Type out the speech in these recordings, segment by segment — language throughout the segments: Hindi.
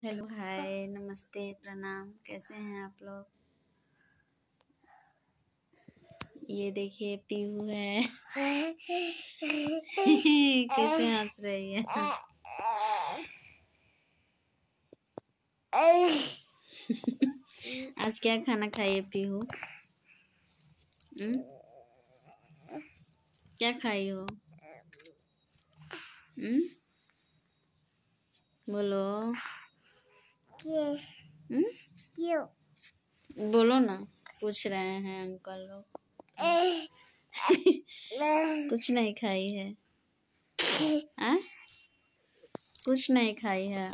हेलो, हाय, नमस्ते, प्रणाम। कैसे हैं आप लोग? ये देखिए पीहू है। कैसे हंस रही है। आज क्या खाना खाई है पीहू? क्या खाई हो? बोलो। बोलो ना। पूछ रहे हैं अंकल लोग। कुछ नहीं खाई है। आ? कुछ नहीं खाई है।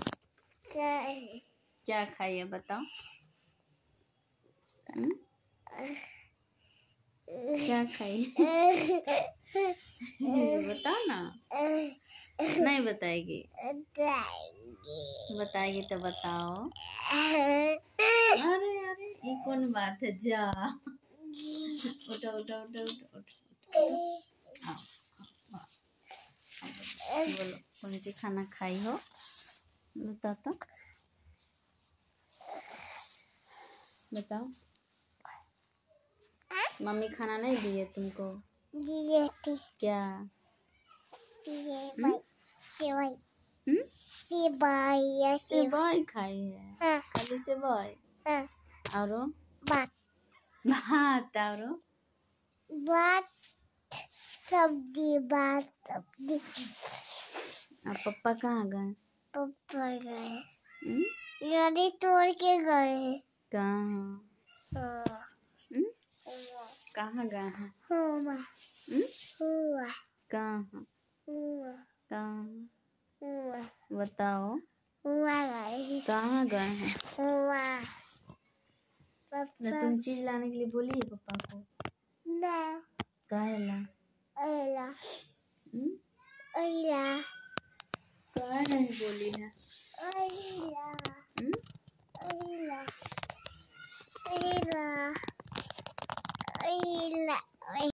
क्या खाई है बताओ। क्या खाई बताओ ना। नहीं बताएगी। बताएगी तो बताओ। अरे अरे ये कौन बात है। जा उठो उठो उठो उठो उठो। आओ, बोलो कौन सी खाना खाई हो बताओ तो। बताओ। मम्मी खाना नहीं दी है तुमको? दिए थी। क्या? सेवई खाई है। हाँ। खाली सेवई। हाँ। और भात। भात और भात सब्जी भात सब्जी। अब पापा कहाँ गए? पापा गए गाड़ी तोड़ के गए। कहाँ? कहाँ गए हैं? हुआ। हुआ। कहाँ? हुआ। कहाँ? हुआ। बताओ। हुआ गए। कहाँ गए हैं? हुआ। ना तुम चीज लाने के लिए बोली है पापा को? ना। काहे ला? अला। अला। काहे नहीं बोली है? अला।